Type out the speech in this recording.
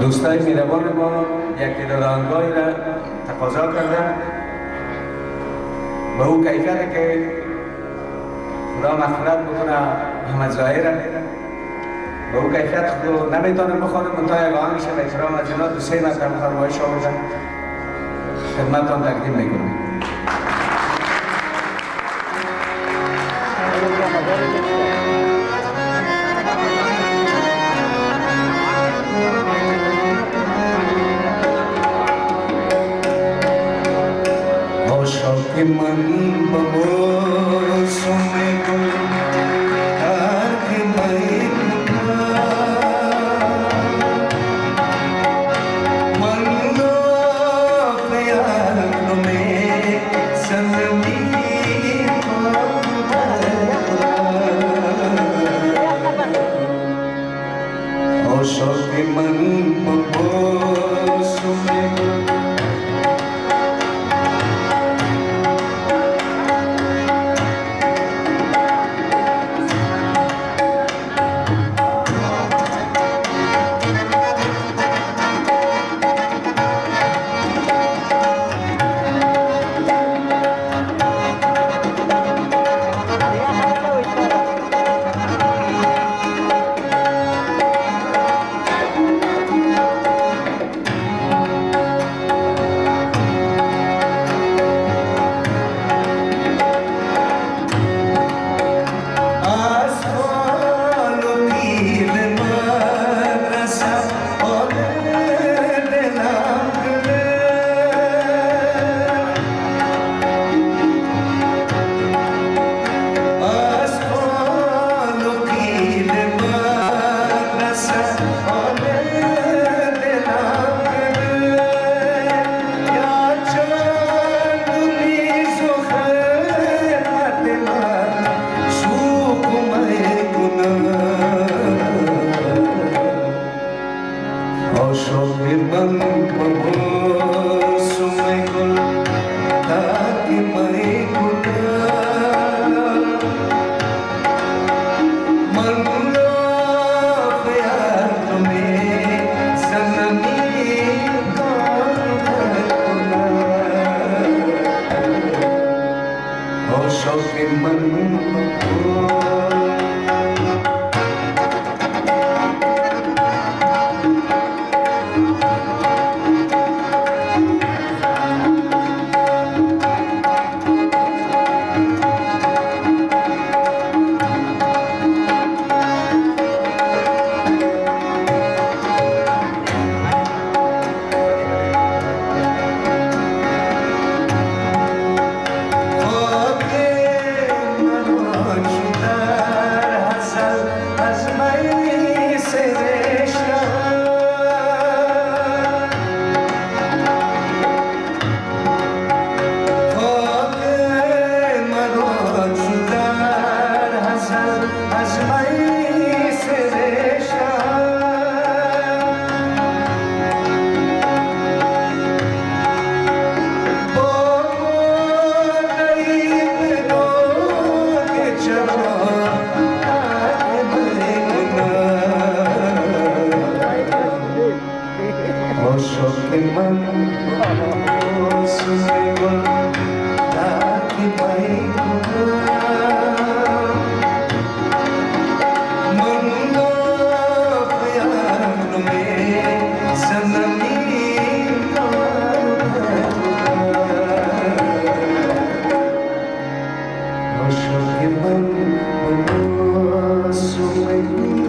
دوستای میروان ما یک دادانگاهی را تقاضا کردن به او کیفیت که خدا مغفرت بکنه احمد ظاهر به او کیفیت خود نمیتونم بخوانم منتها یک آهنگش به احترام از اینا 2-3 مرتبه فرمایش آوردن خدمتتان تقدیم میکنم. عاشق من بموسم گل ترک من رو پیار میں سنمی عاشق من بموسم گل عاشق من بموسم